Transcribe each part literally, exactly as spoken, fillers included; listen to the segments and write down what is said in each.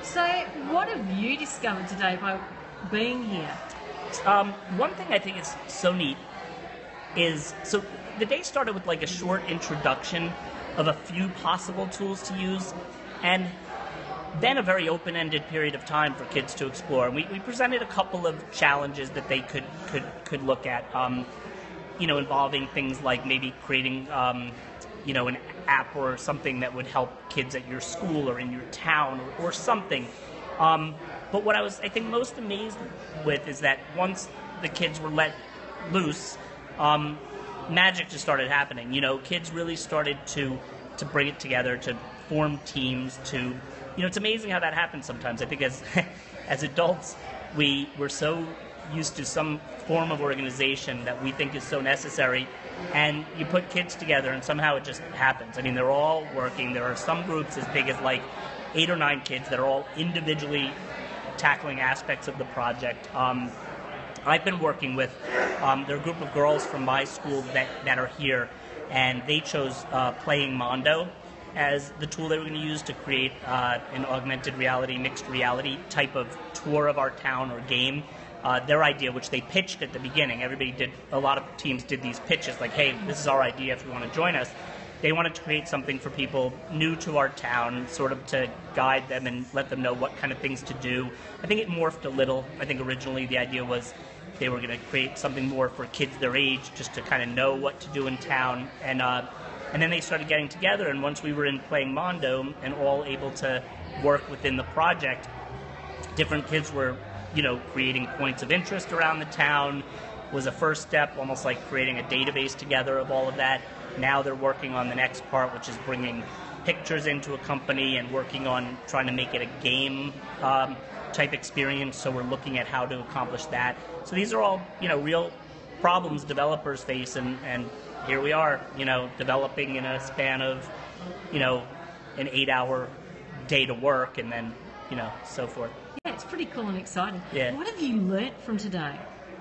So what have you discovered today by being here? Um, one thing I think is so neat is, so the day started with like a short introduction of a few possible tools to use, and then a very open-ended period of time for kids to explore. And we, we presented a couple of challenges that they could could could look at, um, you know, involving things like maybe creating, um, you know, an app or something that would help kids at your school or in your town or, or something. Um, but what I was, I think, most amazed with is that once the kids were let loose, um, magic just started happening. You know, kids really started to to bring it together, to form teams, to, you know, it's amazing how that happens sometimes. I think as as adults, we we're so used to some form of organization that we think is so necessary, and you put kids together and somehow it just happens. I mean, they're all working. There are some groups as big as like eight or nine kids that are all individually tackling aspects of the project. Um, I've been working with, um, there are a group of girls from my school that, that are here, and they chose uh, Playing Mondo as the tool they were going to use to create uh, an augmented reality, mixed reality type of tour of our town or game. Uh, their idea, which they pitched at the beginning, everybody did, a lot of teams did these pitches, like, hey, this is our idea if you want to join us. They wanted to create something for people new to our town, sort of to guide them and let them know what kind of things to do. I think it morphed a little. I think originally the idea was they were going to create something more for kids their age, just to kind of know what to do in town. And uh, and then they started getting together, and once we were in Playing Mondo and all able to work within the project, different kids were, you know, creating points of interest around the town. Was a first step, almost like creating a database together of all of that. Now they're working on the next part, which is bringing pictures into a company and working on trying to make it a game um, type experience. So we're looking at how to accomplish that. So these are all, you know, real problems developers face, and, and here we are, you know, developing in a span of, you know, an eight-hour day to work, and then, you know, so forth. Yeah, it's pretty cool and exciting. Yeah. What have you learnt from today?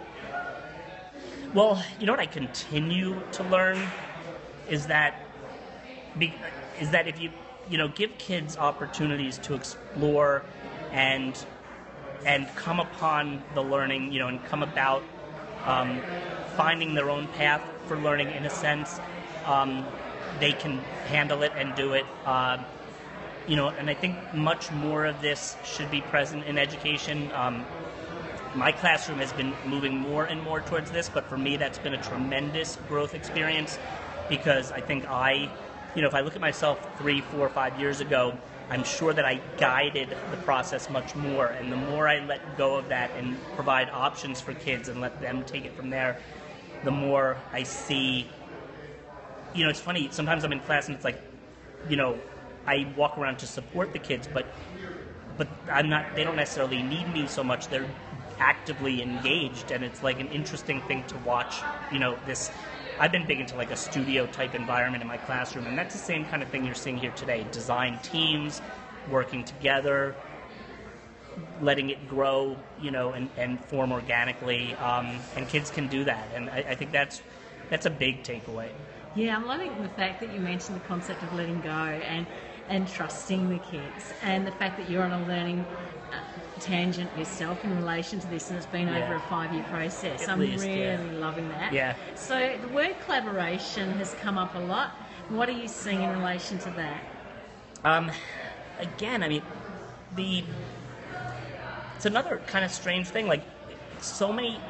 Well, you know what I continue to learn is that be, is that if you you know give kids opportunities to explore and and come upon the learning, you know, and come about um, finding their own path for learning in a sense, um, they can handle it and do it. Uh, you know, and I think much more of this should be present in education. Um, My classroom has been moving more and more towards this, but for me that's been a tremendous growth experience, because I think I, you know, if I look at myself three, four, five years ago, I'm sure that I guided the process much more, and the more I let go of that and provide options for kids and let them take it from there, the more I see, you know, it's funny, sometimes I'm in class and it's like, you know, I walk around to support the kids, but but I'm not, they don't necessarily need me so much. They're actively engaged, and it's like an interesting thing to watch. You know, this, I've been big into like a studio type environment in my classroom, and that's the same kind of thing you're seeing here today. Design teams, working together, letting it grow, you know, and, and form organically, um, and kids can do that, and I, I think that's that's a big takeaway. Yeah, I'm loving the fact that you mentioned the concept of letting go and and trusting the kids, and the fact that you're on a learning uh, tangent yourself in relation to this, and it's been Yeah. over a five-year process. At I'm least, really yeah. loving that. Yeah. So the word collaboration has come up a lot. What are you seeing in relation to that? Um, again, I mean, the it's another kind of strange thing. Like, so many,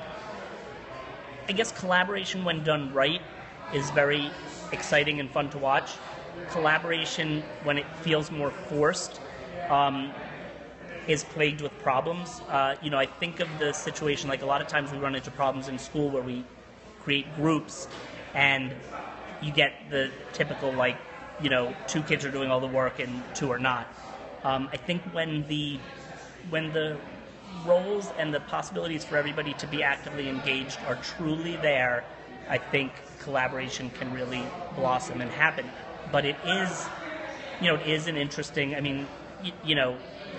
I guess collaboration when done right is very exciting and fun to watch. Collaboration when it feels more forced um, is plagued with problems. Uh, you know, I think of the situation, like a lot of times we run into problems in school where we create groups and you get the typical, like, you know, two kids are doing all the work and two are not. Um, I think when the when the roles and the possibilities for everybody to be actively engaged are truly there, I think collaboration can really blossom and happen. But it is, you know, it is an interesting, I mean, you, you know,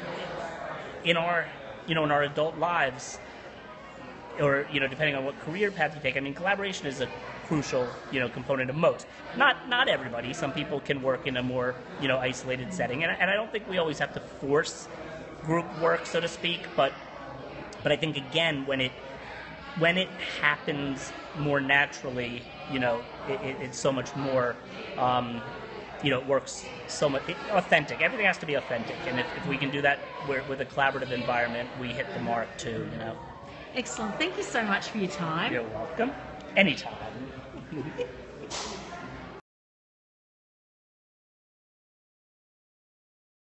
in our, you know, in our adult lives, or, you know, depending on what career path you take, I mean, collaboration is a crucial, you know, component of most. Not not everybody. Some people can work in a more, you know, isolated setting, and, and I don't think we always have to force group work, so to speak. But but I think again, when it when it happens more naturally, you know, it, it, it's so much more. Um, you know, it works so much it, authentic. Everything has to be authentic, and if, if we can do that where, with a collaborative environment, we hit the mark too. You know. Excellent. Thank you so much for your time. You're welcome. Anytime.